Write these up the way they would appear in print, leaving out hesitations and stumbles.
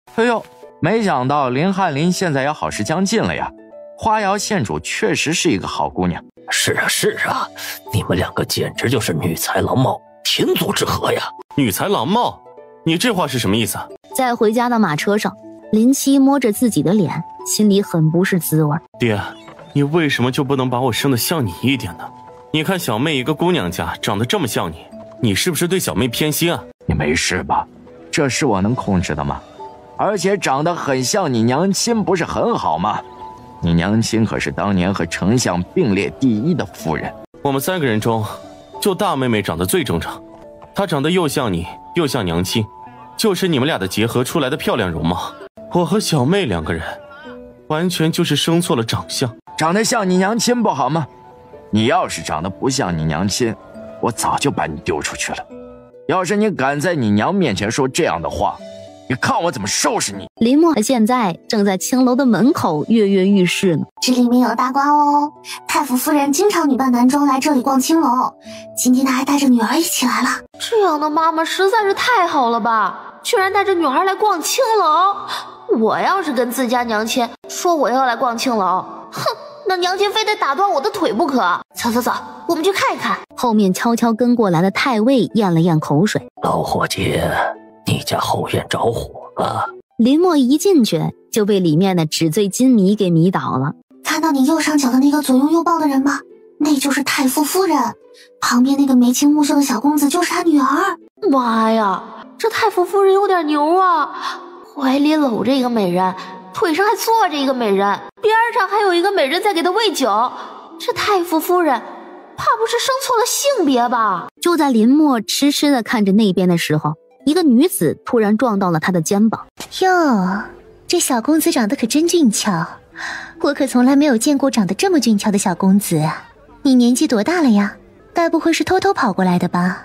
哎呦，没想到林翰林现在也好事将近了呀！花瑶县主确实是一个好姑娘。 是啊，你们两个简直就是女才郎貌，天作之合呀！ 女才郎貌，你这话是什么意思啊？ 在回家的马车上，林七摸着自己的脸，心里很不是滋味。 爹，你为什么就不能把我生得像你一点呢？你看小妹一个姑娘家长得这么像你，你是不是对小妹偏心啊？ 你没事吧？这是我能控制的吗？而且长得很像你娘亲，不是很好吗？你娘亲可是当年和丞相并列第一的夫人。 我们3个人中，就大妹妹长得最正常，她长得又像你，又像娘亲，就是你们俩的结合出来的漂亮容貌。我和小妹2个人，完全就是生错了长相。 长得像你娘亲不好吗？你要是长得不像你娘亲，我早就把你丢出去了。要是你敢在你娘面前说这样的话，你看我怎么收拾你！ 林默现在正在青楼的门口跃跃欲试呢。 这里面有大瓜哦，太傅夫人经常女扮男装来这里逛青楼，今天她还带着女儿一起来了。 这样的妈妈实在是太好了吧，居然带着女儿来逛青楼。我要是跟自家娘亲说我要来逛青楼，哼，那娘亲非得打断我的腿不可。走，我们去看一看。 后面悄悄跟过来的太尉咽了咽口水。 老伙计，你家后院着火了。 林默一进去就被里面的纸醉金迷给迷倒了。 看到你右上角的那个左拥右抱的人吗？那就是太傅夫人，旁边那个眉清目秀的小公子就是她女儿。 妈呀，这太傅夫人有点牛啊，怀里搂着一个美人，腿上还坐着一个美人，边上还有一个美人在给她喂酒。这太傅夫人怕不是生错了性别吧？ 就在林默痴痴地看着那边的时候，一个女子突然撞到了他的肩膀。 哟，这小公子长得可真俊俏，我可从来没有见过长得这么俊俏的小公子啊！你年纪多大了呀？该不会是偷偷跑过来的吧？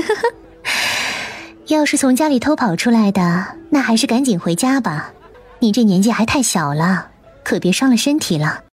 要是从家里偷跑出来的，那还是赶紧回家吧。你这年纪还太小了，可别伤了身体了。